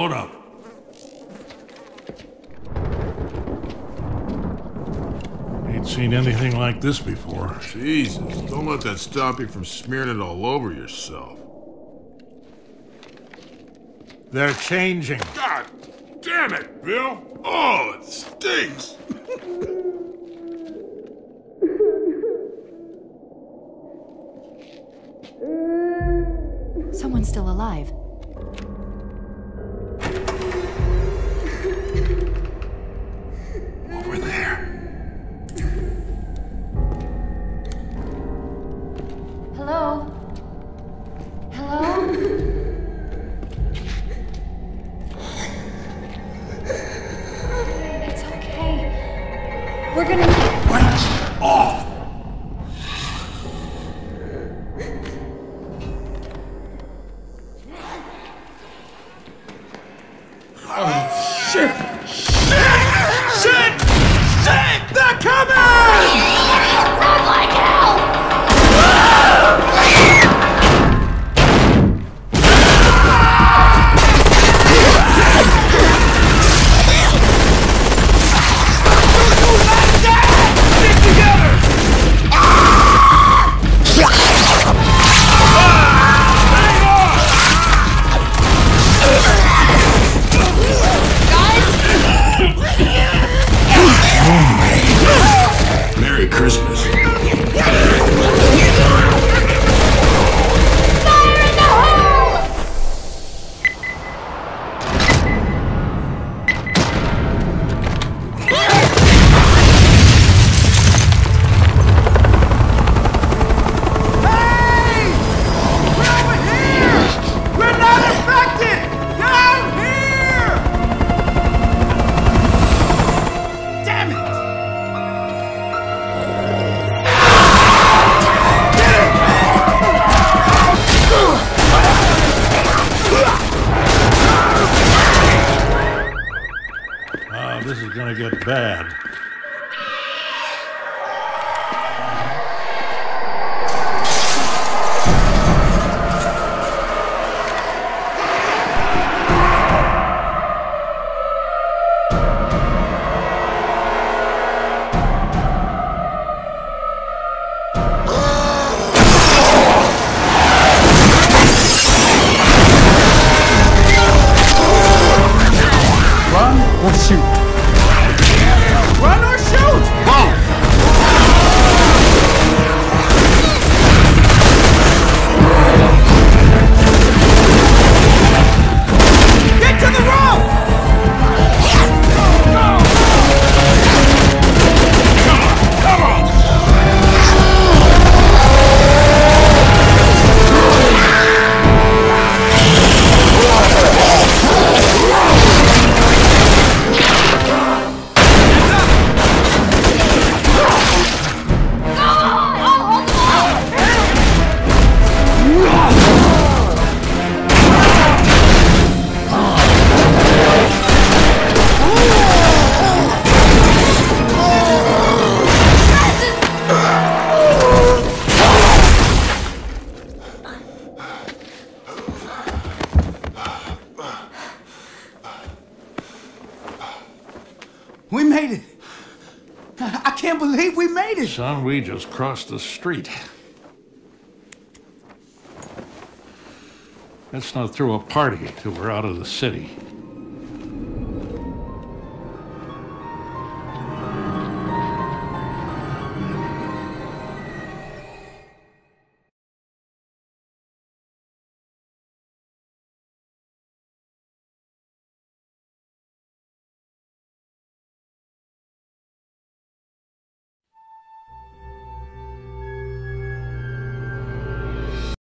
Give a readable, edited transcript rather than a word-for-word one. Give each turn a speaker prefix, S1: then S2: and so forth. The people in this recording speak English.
S1: Hold up. Ain't seen anything like this before.
S2: Jesus, don't let that stop you from smearing it all over yourself.
S1: They're changing.
S2: God damn it, Bill! Oh, it stinks!
S3: Someone's still alive.
S2: Over there.
S3: Hello? Hello? It's okay. We're gonna...
S1: Lights off!
S2: Oh, shit! Shit! Shit! Shit! They're coming!
S3: Run like hell!
S2: Merry Christmas.
S1: This is gonna get bad.
S4: Run or shoot?
S5: Run or shoot!
S4: Whoa!
S5: Get to the rope!
S2: Come on!
S5: We made it! I can't believe we made it!
S1: Son, we just crossed the street. Let's not throw a party till we're out of the city.